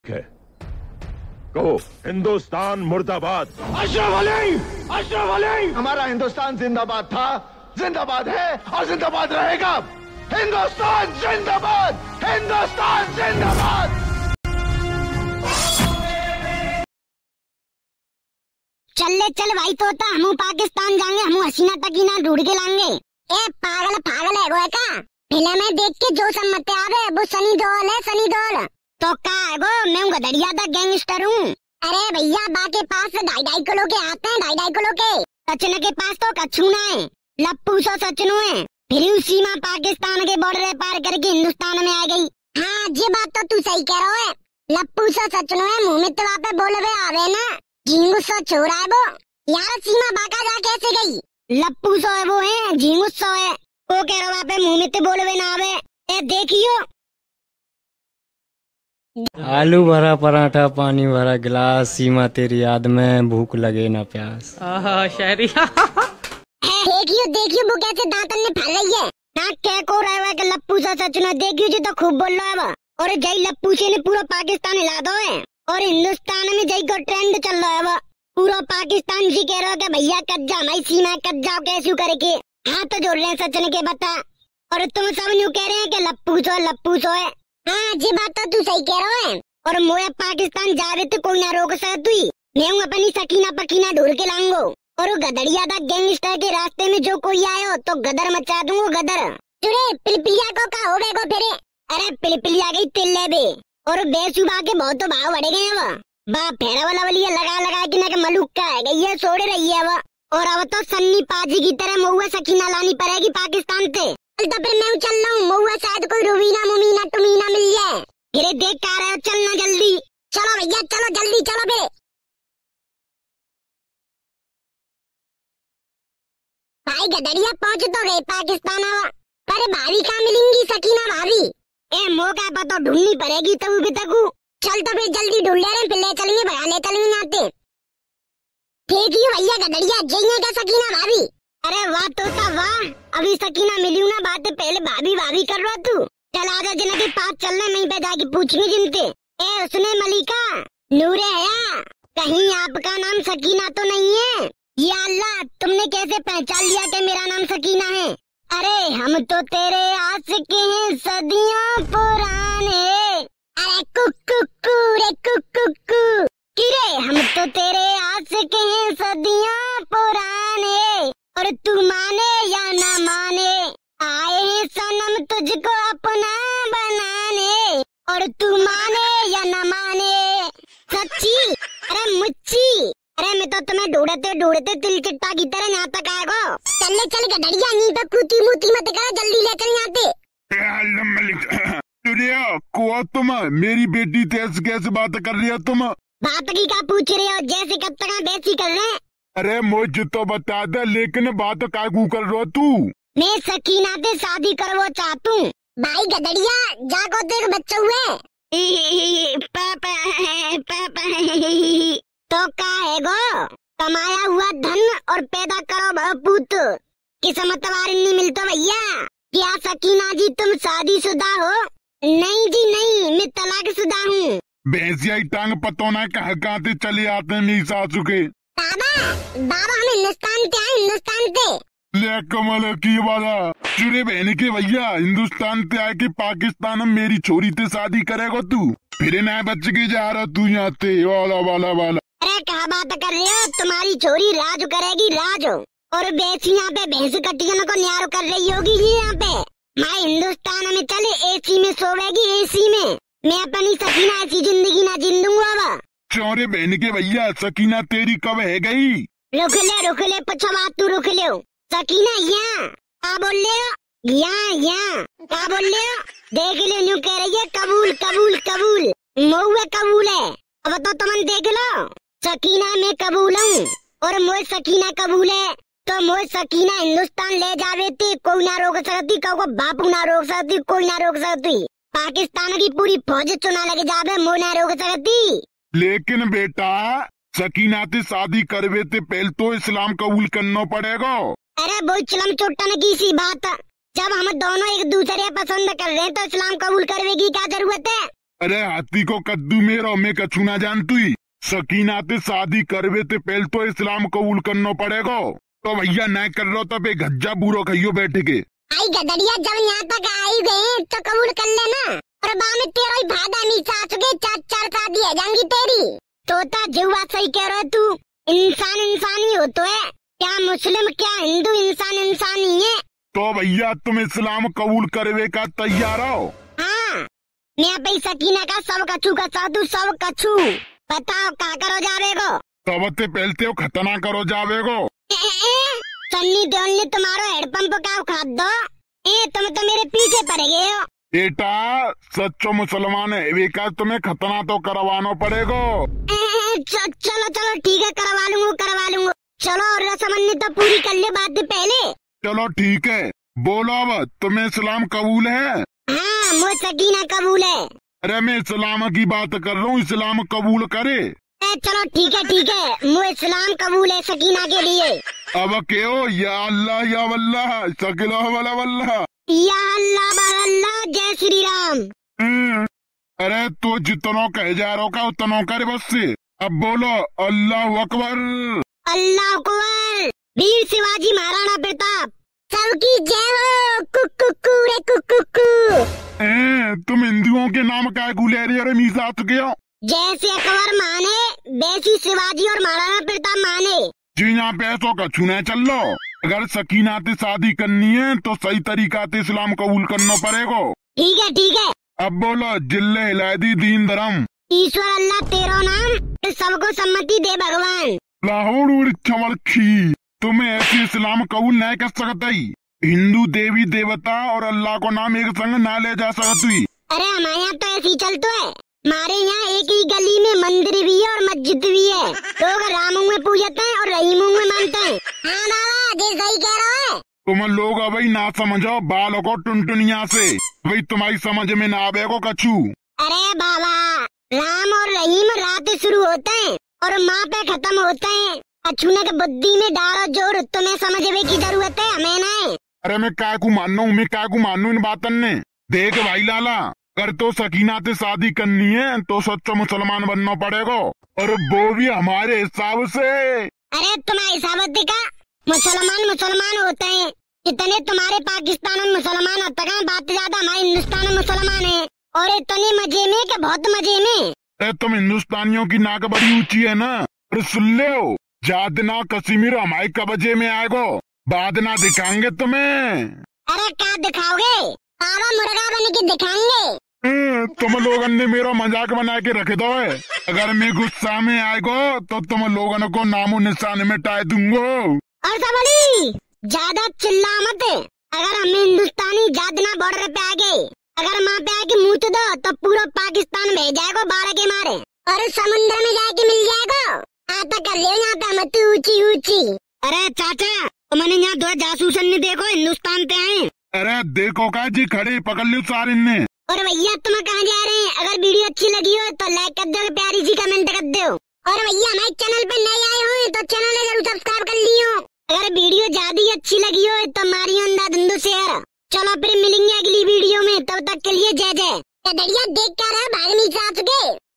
है। कहो हिंदुस्तान मुर्दाबाद। अशरफ अली, अशरफ अली, हमारा हिंदुस्तान जिंदाबाद था, जिंदाबाद है और जिंदाबाद रहेगा। हिंदुस्तान जिंदाबाद, हिंदुस्तान जिंदाबाद। चल ले चल भाई तोता, हम पाकिस्तान जाएंगे, हम हसीना तकीना ढूंढ के लाएंगे। ए पागल पागल है वो का फिल्म में देख के जो सम्मते आ गए वो सनी देओल है, सनी देओल। तो का है वो, मैं गदड़िया दा गैंगस्टर हूँ। अरे भैया बा के पास 2.5 किलो के आते हैं, 2.5 किलो के। सचिन के पास तो कछूना है, लप्पू सो सचनू है। फिर सीमा पाकिस्तान के बॉर्डर पार करके हिंदुस्तान में आ गई। हाँ ये बात तो तू सही कह रहा है, लप्पू सो सचनू है, मुँह में तो पे बोलवे आवे ना, झींगू सो छोरा है वो। यार सीमा बाका जा कैसे गई? लप्पू सो है वो है, झींगू सो है वो, कह रहा पे मुँह में तो बोलवे ना आवे। ए देखियो, आलू भरा पराठा, पानी भरा गिलास, सीमा तेरी याद में भूख लगे ना प्यास। शहरी देखियो देखियो वो कैसे दांतन ने फैल रही है ना, क्या को रहा है कि लप्पू सा सच ना। देखियो जी तो खूब बोल रहा है वो, और जय लप्पू से ने पूरा पाकिस्तान हिला दो है, और हिंदुस्तान में जय को ट्रेंड चल रहा है वो। पूरा पाकिस्तान जी कह रहा है कि भैया कट जा, हमारी सीमा कट जाओ, कैसे करके हाथ जोड़ रहे हैं सचिन के बता। और तुम सब न्यू कह रहे हैं कि लप्पू सो है। हाँ जी बात तो तू सही कह रहा है, और मोया पाकिस्तान जावे तो कोई ना रोक सकती। मैं अपनी सकीना पकीना ढूंढ के लाऊंगो, और वो गदड़िया दा गैंगस्टर के रास्ते में जो कोई आए हो तो गदर मचा दूंगो, गदर। चुरे पिलपिलिया को का हो गए को फिर? अरे पिलपिलिया गई तिल्ले बे, और बेसुबा के बहुत तो भाव बढ़ गए हैं वो। बाप फेरा वाला वाली लगा लगा के ना मलूक का है गई है, सोड़े रही है वो। और अब तो सन्नी पाजी की तरह महुआ सकीना लानी पड़ेगी पाकिस्तान से। तो फिर मैं चल रहा हूँ, महुआ शायद कोई रुवीना मुमीना टुमीना मिल जाए। फिर देख कर रहे हो, चलना जल्दी चलो भैया, चलो जल्दी चलो फिर। भाई गदड़िया पहुँच तो गए पाकिस्तान, पर भाभी कहाँ मिलेंगी सकीना भाभी? ए मौका पर तो ढूंढनी पड़ेगी तब भी तक। चल तो फिर जल्दी ढूंढ ले रहे, फिर ले चलेंगे, भगाने चलेंगे आते। ठीक ही भैया गदड़िया जाइए का सकीना भाभी। अरे वाह तोता वाह, अभी सकीना मिली ना, बात पहले भाभी भाभी कर रहा तू। चल आजा जिन के पास चलने, नहीं पे जाके पूछेंगे जिनते। ए उसने मलिका नूरे हया, कहीं आपका नाम सकीना तो नहीं है? या अल्लाह तुमने कैसे पहचान लिया कि मेरा नाम सकीना है? अरे हम तो तेरे आशिक हैं सदियों पुराने। अरे कुक्कू रे कुक्कू किरे, हम तो तेरे आशिक हैं सदियों पुराने, और तू माने या ना माने आए हैं सनम तुझको अपना बनाने, और तू माने या ना माने सच्ची। अरे मुच्ची, अरे मैं तो तुम्हें ढूंढते ढूंढते तिल चिट्टा की तरह यहाँ तक आएगा। चल ले चल गडरिया, नहीं तो कूती मूती मत कर, जल्दी ले चल यहाँ पे। तुम मेरी बेटी कैसे कैसे बात कर रही हो तुम? बात की क्या पूछ रहे हो, जैसे कब तक वैसी कर रहे हैं। अरे मुझे तो बता दे, लेकिन बात कागू कर रहा तू? मैं सकीना से शादी करवा चाहता हूँ। भाई गदड़िया जाको देख बच्चे हुए पापा पापा। तो का है गो, कमाया हुआ धन और पैदा करो भपूत, किस्मत वारी नहीं मिलता भैया। क्या सकीना जी तुम शादीशुदा हो? नहीं जी नहीं, मैं तलाकशुदा हूँ। भैंसिया टांग पतोना कहाँ से चले आते हैं मेरी सासू के। बाबा हम हिंदुस्तान से आए, हिंदुस्तान से। ले कमल की वाला चुरे बहन के भैया, हिंदुस्तान से आके पाकिस्तान में मेरी छोरी से शादी करेगा तू? फिर नए बच्चे के जा रहा तू यहाँ से वाला वाला वाला। अरे क्या बात कर रहे हो, तुम्हारी छोरी राज करेगी राज, और बेची यहाँ पे भैंस कटियन को न्यारो कर रही होगी जी यहाँ पे। मैं हिंदुस्तान में चले एसी में सोवेगी, एसी में। मैं अपनी सकीना ऐसी जिंदगी ना जिंदूंगा अब। चौरे बहन के भैया, सकीना तेरी कब है गई? रुक ले पूछो बात, तू रुक ले। सकीना यहाँ क्या बोल ले हो? यहाँ क्या बोल ले हो? देख ले न्यू कह रही है कबूल कबूल कबूल, महुआ कबूल है। अब तो तुम देख लो, सकीना मैं कबूल हूँ और मोह सकीना कबूल है, तो मोह सकीना हिंदुस्तान ले जावे थी, कोई ना रोक सकती, को बापू ना रोक सकती, कोई ना रोक सकती। पाकिस्तान की पूरी फौज चुना लगे जावे, मोह ना रोक सकती। लेकिन बेटा सकीना से शादी करवे थे पहले तो इस्लाम कबूल करना पड़ेगा। अरे वो इस्लाम चोटन की सी बात, जब हम दोनों एक दूसरे पसंद कर रहे हैं तो इस्लाम कबूल करने की क्या जरूरत है? अरे हाथी को कद्दू मेरो में कछु ना जान तुई। सकीना ते शादी करवे ते पहले तो इस्लाम कबूल करना पड़ेगा। तो भैया नहीं कर लो तो बे गज्जा बूरो खाइयो बैठे के। आई गदड़िया, जब यहाँ तक आई गए तो कबूल कर लेना। और बा में तेरा ही भादा नहीं सास के 4 शादी है जाएंगी तेरी। तोता जुआ सही कह रहा तू। इंसान इंसानी हो तो है, क्या मुस्लिम क्या हिंदू, इंसान इंसानी है। तो भैया तुम इस्लाम कबूल करवे का तैयार हो? हाँ, मैं पे सकीना का सब कछू का साधु सब कछू। बताओ का करो जावेगो? सबते पहलते हो खतना करो जावेगो। सन्नी देओल ने तुम्हारो हेडपंप का उखाड़ दो। तुम तो मेरे पीछे पड़ गए हो। बेटा सच्चो मुसलमान है वे का तुम्हें खतना तो करवाना पड़ेगा। चलो चलो ठीक है, करवा लूंगा। चलो रसमन्नी तो पूरी कर ले बात पहले। चलो ठीक है, बोलो अब तुम्हें इस्लाम कबूल है? हाँ, मुझे सकीना कबूल है। अरे मैं इस्लाम की बात कर रहा हूँ, इस्लाम कबूल करे। चलो ठीक है, मुझे इस्लाम कबूल है सकीना के लिए। अब क्यों? या अल्लाह या वल्लाह शकीला वाला वल्लाह। या अल्लाह जय श्री राम। अरे तो जितनों कह जा रहा का उतनों करे बस से। अब बोलो अल्लाह अकबर। अल्लाह अकबर। वीर शिवाजी महाराणा प्रताप सबकी जय हो। कुक्कू रे कुक्कू। तुम हिंदुओं के नाम का गुलेरी और मीसा चुके हो। जैसे अकबर माने वैसी शिवाजी और महाराणा प्रताप माने। जी यहाँ पैसों का छूने चल लो। अगर सकीना से शादी करनी है तो सही तरीका से इस्लाम कबूल करना पड़ेगा। ठीक है। अब बोलो जिले हिलायदी दीन धर्म। ईश्वर अल्लाह तेरो नाम, तो सबको सम्मति दे भगवान। लाहौर खी तुम्हें ऐसे इस्लाम कबूल नहीं कर सकती। हिंदू देवी देवता और अल्लाह को नाम एक संग ना ले जा सकती। अरे हमारे यहाँ तो ऐसी चलते है। हमारे यहाँ एक ही गली में मंदिर भी है और मस्जिद भी है। लोग रामू में पूजते हैं और रहीमू में मानते हैं। हाँ बाबा जी सही कह रहा है। तुम लोग अभी ना समझो बालों को टुनटुनिया से, वही तुम्हारी समझ में ना आवे को कछू। अरे बाबा, राम और रहीम रात शुरू होते हैं और माँ पे खत्म होते हैं। अछूने के बुद्धि में डालो जोर, तुम्हें समझने की जरूरत है, हमें नहीं। अरे मैं काय को मानू इन बातन ने। देख भाई लाला, अगर तो सकीना से शादी करनी है तो सच्चा मुसलमान बनना पड़ेगा, और वो भी हमारे हिसाब से। अरे तुम्हारे हिसाब का मुसलमान होते हैं। इतने तुम्हारे पाकिस्तान में मुसलमान होता है, बात ज्यादा हमारे हिंदुस्तान में मुसलमान है। और इतने मजे में कि बहुत मजे में। अरे तुम हिंदुस्तानियों की नाक बड़ी ऊंची है ना। अरे सुन ले हो, जादना कश्मीर हमारे कब्जे में आएगो, बाद ना दिखाएंगे तुम्हें। अरे क्या दिखाओगे? पावा मुर्गा बन के दिखाएंगे। तुम लोगन ने मेरा मजाक बना के रख दो है। अगर मैं गुस्सा में आएगो तो तुम लोगन को नामो निशान मिटा दूंगो। और सबली ज्यादा चिल्ला मत। अगर हम हिंदुस्तानी जादना बॉर्डर पे आ गए, अगर वहाँ पे आके मुँह दो तो पूरा पाकिस्तान भेज जाएगा बाढ़ के मारे, और समुद्र में जाके मिल जाएगा। आता कर ले यहाँ पे मत ऊंची। अरे चाचा, मैंने यहाँ 2 जासूसन ने देखो हिंदुस्तान पे आए। अरे देखो का जी खड़े पकड़ लो सारे ने। और भैया तुम कहाँ जा रहे हैं? अगर वीडियो अच्छी लगी हो तो लाइक कर दो, प्यारी सी कमेंट कर दो। और भैया हमारे चैनल पे नए आए हो तो चैनल जरूर सब्सक्राइब कर लियो। अगर वीडियो ज्यादा अच्छी लगी हो तो मारी अंधा शेयर। चलो फिर मिलेंगे अगली वीडियो में, तब तक के लिए जय जय। गदड़िया देख कर भाग नहीं जा सके।